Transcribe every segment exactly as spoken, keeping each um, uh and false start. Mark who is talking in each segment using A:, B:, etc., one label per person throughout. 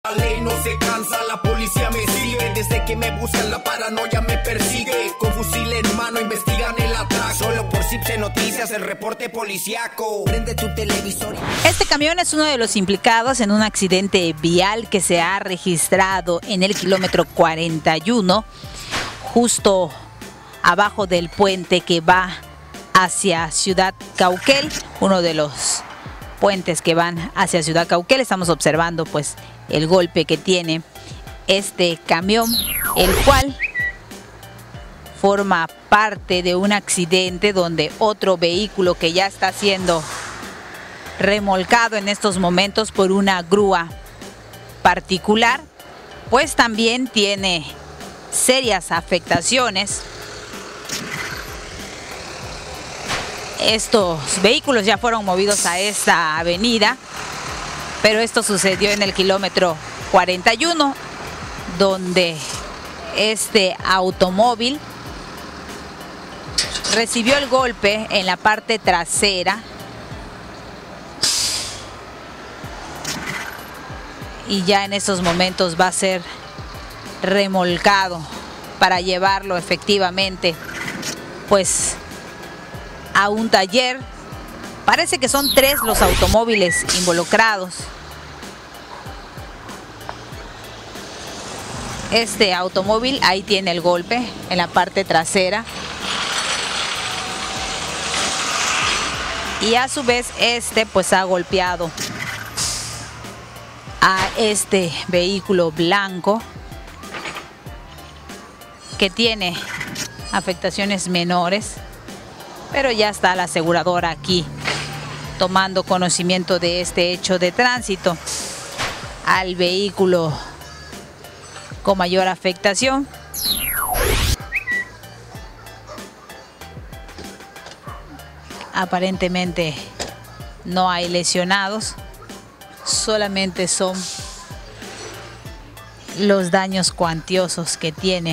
A: La ley no se cansa, la policía me sigue. Desde que me buscan la paranoia me persigue. Con fusil en mano investigan el atraco. Solo por Cipse Noticias el reporte policiaco. Prende tu televisor.
B: Este camión es uno de los implicados en un accidente vial que se ha registrado en el kilómetro cuarenta y uno, justo abajo del puente que va hacia Ciudad Cauquel, uno de los puentes que van hacia Ciudad Cauquel. Estamos observando pues el golpe que tiene este camión, el cual forma parte de un accidente donde otro vehículo que ya está siendo remolcado en estos momentos por una grúa particular, pues también tiene serias afectaciones. Estos vehículos ya fueron movidos a esta avenida, pero esto sucedió en el kilómetro cuarenta y uno, donde este automóvil recibió el golpe en la parte trasera y ya en estos momentos va a ser remolcado para llevarlo efectivamente pues a un taller. Parece que son tres los automóviles involucrados. Este automóvil ahí tiene el golpe en la parte trasera. Y a su vez este pues ha golpeado a este vehículo blanco que tiene afectaciones menores, pero ya está la aseguradora aquí tomando conocimiento de este hecho de tránsito. Al vehículo con mayor afectación aparentemente no hay lesionados, solamente son los daños cuantiosos que tiene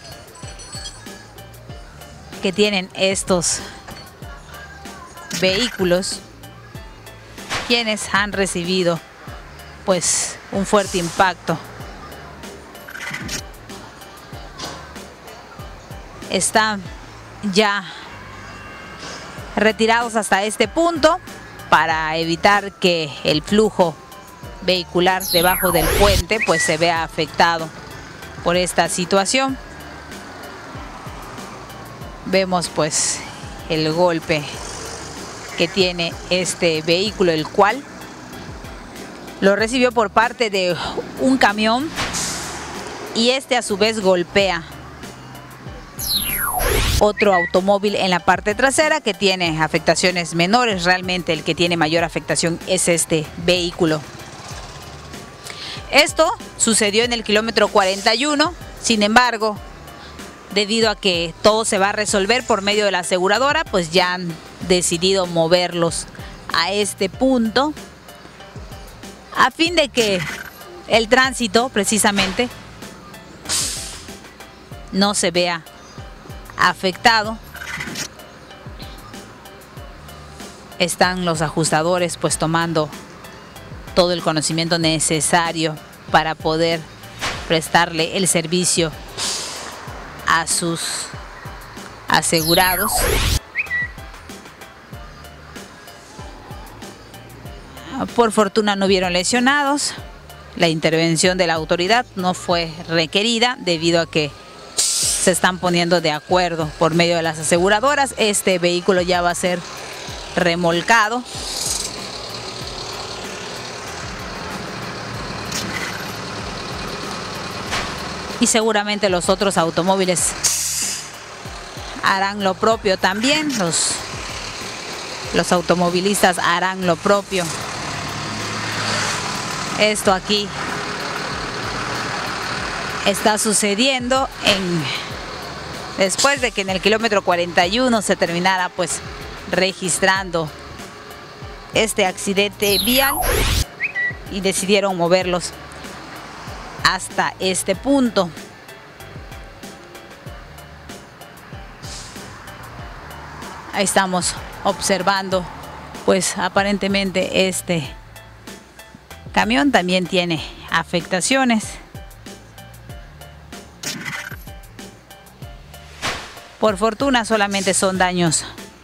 B: que tienen estos vehículos, quienes han recibido pues un fuerte impacto. Están ya retirados hasta este punto para evitar que el flujo vehicular debajo del puente pues se vea afectado por esta situación. Vemos pues el golpe que tiene este vehículo, el cual lo recibió por parte de un camión y este a su vez golpea otro automóvil en la parte trasera que tiene afectaciones menores. Realmente el que tiene mayor afectación es este vehículo. Esto sucedió en el kilómetro cuarenta y uno, sin embargo, debido a que todo se va a resolver por medio de la aseguradora, pues ya han decidido moverlos a este punto a fin de que el tránsito precisamente no se vea afectado. Están los ajustadores pues tomando todo el conocimiento necesario para poder prestarle el servicio a sus asegurados. Por fortuna no hubieron lesionados. La intervención de la autoridad no fue requerida debido a que se están poniendo de acuerdo por medio de las aseguradoras. Este vehículo ya va a ser remolcado. Y seguramente los otros automóviles harán lo propio también. Los, los automovilistas harán lo propio. Esto aquí está sucediendo en, después de que en el kilómetro cuarenta y uno se terminara pues registrando este accidente vial y decidieron moverlos hasta este punto. Ahí estamos observando pues aparentemente este camión también tiene afectaciones. Por fortuna solamente son daños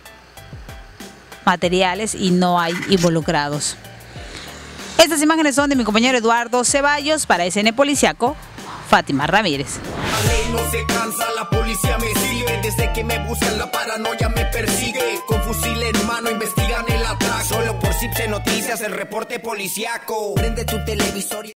B: materiales y no hay involucrados. Estas imágenes son de mi compañero Eduardo Ceballos para S N Policiaco, Fátima Ramírez.
A: La ley no se cansa, la policía me sigue. Desde que me buscan la paranoia me persigue. Con fusil en mano investigan el atraco. Solo por Cipse Noticias, el reporte policiaco. Prende tu televisor y